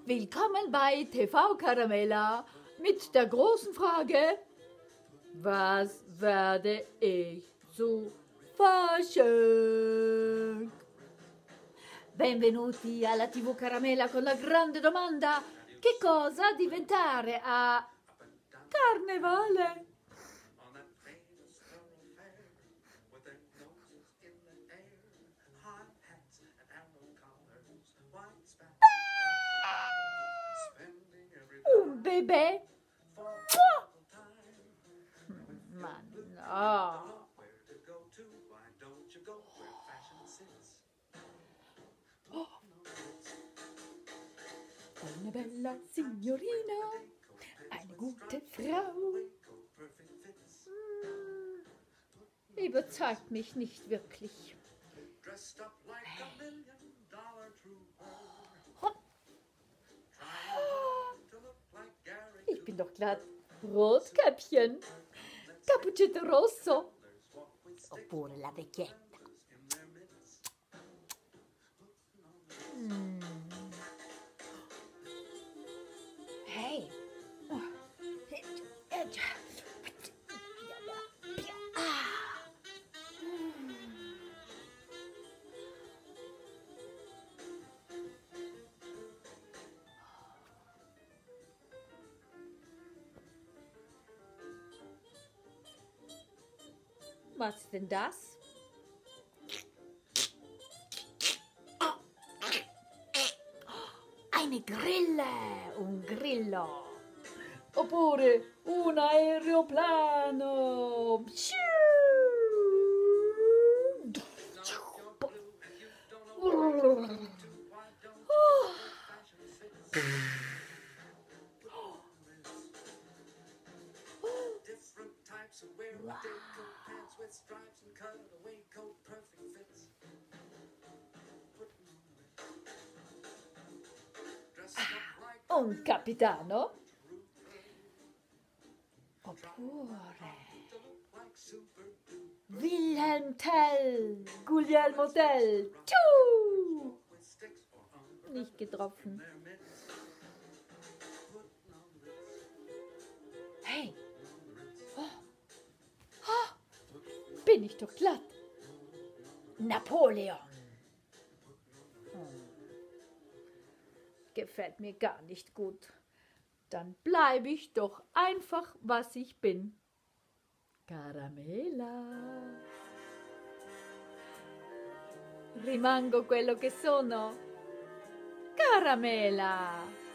Willkommen bei TV Caramella mit der großen Frage: Was werde ich zu Fasching? Benvenuti alla TV Caramella con la grande domanda: che cosa diventare a Carnevale? Un bebè? Ma no! Eine bella Signorina, eine gute Frau. Überzeugt mich nicht wirklich. Ich bin doch glatt Rotkäppchen. Cappuccetto rosso. Oppure la vecchietta. Hey. Was ist denn das? Eine Grille, un grillo. Oppure un aeroplano. Un capitano? Oppure Wilhelm Tell, Guglielmo Tell. Tschu! Nicht getroffen. Hey! Bin ich doch glatt. Napoleon. Gefällt mir gar nicht gut. Dann bleibe ich doch einfach, was ich bin. Caramella. Rimango quello che sono. Caramella.